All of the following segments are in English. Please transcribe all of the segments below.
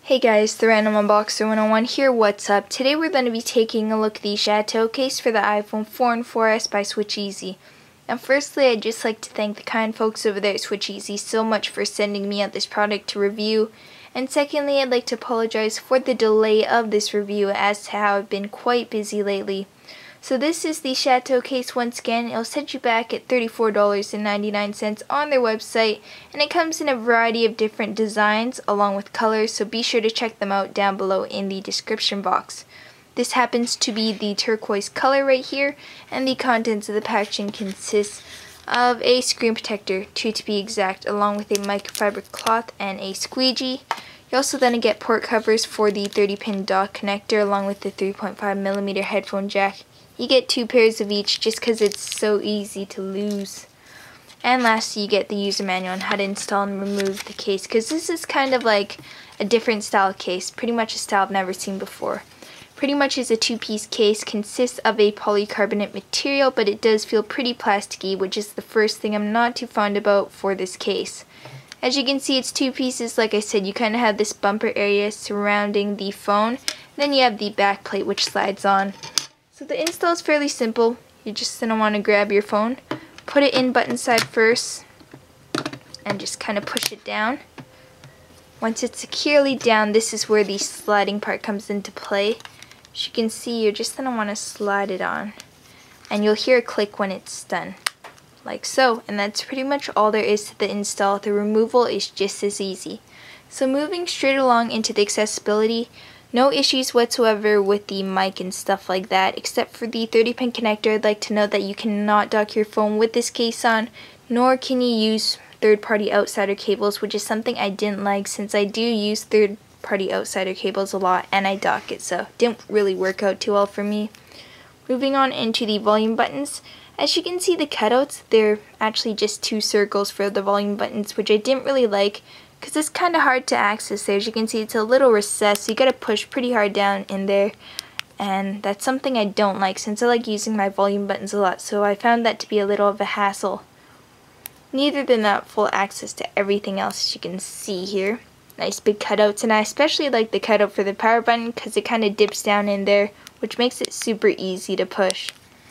Hey guys, the Random Unboxer 101 here, what's up? Today we're going to be taking a look at the Chateau case for the iPhone 4 and 4S by SwitchEasy. Now firstly, I'd just like to thank the kind folks over there at SwitchEasy so much for sending me out this product to review. And secondly, I'd like to apologize for the delay of this review as to how I've been quite busy lately. So this is the Chateau case once again. It'll set you back at $34.99 on their website, and it comes in a variety of different designs along with colors, so be sure to check them out down below in the description box. This happens to be the turquoise color right here, and the contents of the packaging consists of a screen protector, two to be exact, along with a microfiber cloth and a squeegee. You're also going to get port covers for the 30-pin dock connector along with the 3.5mm headphone jack. You get two pairs of each just because it's so easy to lose. And lastly, you get the user manual on how to install and remove the case, because this is kind of like a different style case, pretty much a style I've never seen before. Pretty much is a two-piece case, consists of a polycarbonate material, but it does feel pretty plasticky, which is the first thing I'm not too fond about for this case. As you can see, it's two pieces. Like I said, you kind of have this bumper area surrounding the phone, then you have the back plate which slides on. So the install is fairly simple. You're just going to want to grab your phone, put it in button side first, and just kind of push it down. Once it's securely down, this is where the sliding part comes into play. As you can see, you're just going to want to slide it on, and you'll hear a click when it's done, like so. And that's pretty much all there is to the install. The removal is just as easy. So moving straight along into the accessibility, no issues whatsoever with the mic and stuff like that, except for the 30-pin connector. I'd like to note that you cannot dock your phone with this case on, nor can you use third-party outsider cables, which is something I didn't like since I do use third-party outsider cables a lot and I dock it, so it didn't really work out too well for me. Moving on into the volume buttons. As you can see, the cutouts, they're actually just two circles for the volume buttons, which I didn't really like, because it's kind of hard to access there. As you can see, it's a little recessed, so you gotta push pretty hard down in there, and that's something I don't like since I like using my volume buttons a lot, so I found that to be a little of a hassle. Neither than that, full access to everything else, as you can see here. Nice big cutouts, and I especially like the cutout for the power button because it kind of dips down in there, which makes it super easy to push.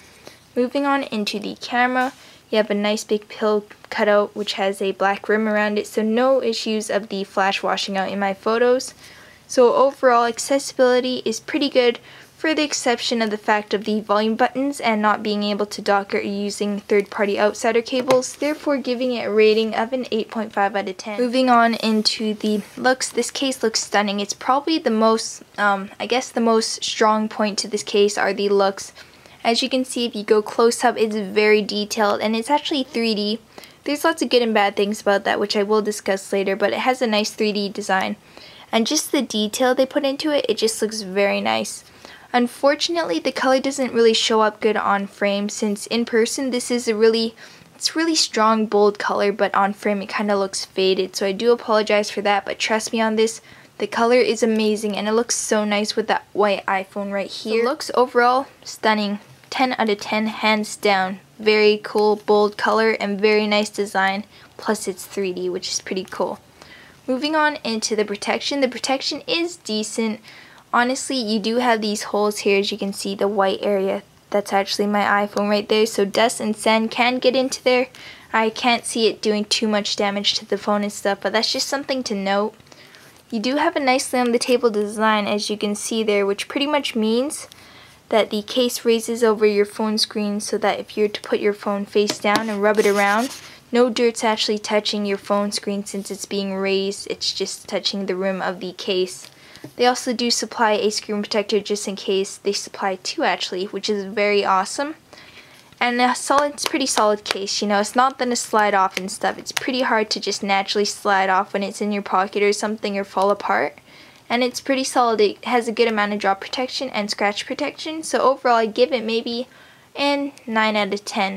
Moving on into the camera, you have a nice big pill cutout which has a black rim around it, so no issues of the flash washing out in my photos. So overall, accessibility is pretty good, for the exception of the fact of the volume buttons and not being able to dock or using third-party outsider cables, therefore giving it a rating of an 8.5 out of 10. Moving on into the looks, this case looks stunning. It's probably the most, I guess the most strong point to this case are the looks. As you can see, if you go close up, it's very detailed, and it's actually 3D. There's lots of good and bad things about that, which I will discuss later, but it has a nice 3D design. And just the detail they put into it, it just looks very nice. Unfortunately, the color doesn't really show up good on frame, since in person this is it's really strong, bold color, but on frame it kind of looks faded. So I do apologize for that, but trust me on this. The color is amazing, and it looks so nice with that white iPhone right here. The looks overall, stunning. 10 out of 10, hands down. Very cool, bold color, and very nice design. Plus it's 3D, which is pretty cool. Moving on into the protection. The protection is decent. Honestly, you do have these holes here, as you can see, the white area. That's actually my iPhone right there, so dust and sand can get into there. I can't see it doing too much damage to the phone and stuff, but that's just something to note. You do have a nicely on the table design, as you can see there, which pretty much means that the case raises over your phone screen, so that if you're to put your phone face down and rub it around, no dirt's actually touching your phone screen since it's being raised. It's just touching the rim of the case. They also do supply a screen protector just in case. They supply two actually, which is very awesome. And it's pretty solid case, you know, it's not gonna slide off and stuff. It's pretty hard to just naturally slide off when it's in your pocket or something or fall apart. And it's pretty solid. It has a good amount of drop protection and scratch protection. So overall, I give it maybe a 9 out of 10.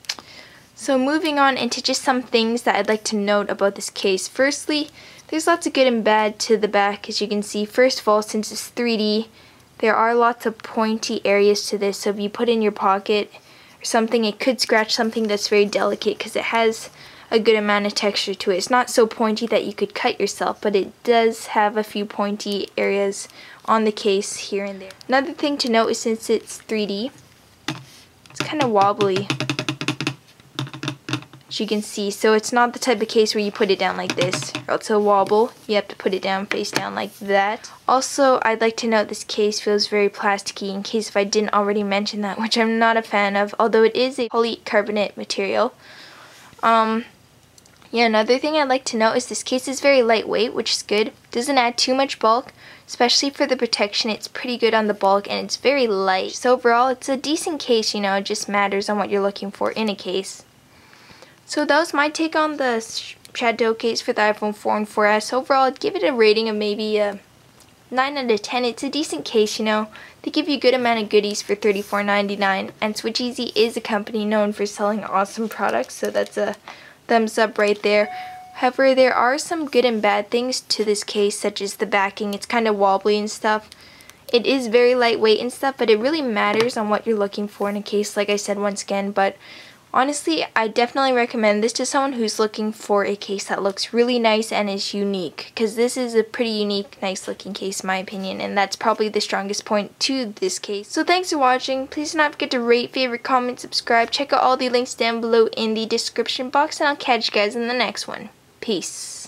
So moving on into just some things that I'd like to note about this case. Firstly, there's lots of good and bad to the back, as you can see. First of all, since it's 3D, there are lots of pointy areas to this. So if you put it in your pocket or something, it could scratch something that's very delicate, because it has a good amount of texture to it. It's not so pointy that you could cut yourself, but it does have a few pointy areas on the case here and there. Another thing to note is since it's 3D, it's kind of wobbly, as you can see. So it's not the type of case where you put it down like this, or else it'll wobble. You have to put it down face down like that. Also, I'd like to note this case feels very plasticky, in case if I didn't already mention that, which I'm not a fan of, although it is a polycarbonate material. Yeah, another thing I'd like to note is this case is very lightweight, which is good. Doesn't add too much bulk, especially for the protection. It's pretty good on the bulk, and it's very light. So overall, it's a decent case, you know, it just matters on what you're looking for in a case. So that was my take on the Shadow case for the iPhone 4 and 4S. Overall, I'd give it a rating of maybe a 9 out of 10. It's a decent case, you know. They give you a good amount of goodies for $34.99, and SwitchEasy is a company known for selling awesome products, so that's a thumbs up right there. However, there are some good and bad things to this case, such as the backing. It's kind of wobbly and stuff. It is very lightweight and stuff, but it really matters on what you're looking for in a case, like I said once again. But honestly, I definitely recommend this to someone who's looking for a case that looks really nice and is unique, because this is a pretty unique, nice looking case in my opinion, and that's probably the strongest point to this case. So thanks for watching. Please do not forget to rate, favorite, comment, subscribe. Check out all the links down below in the description box, and I'll catch you guys in the next one. Peace.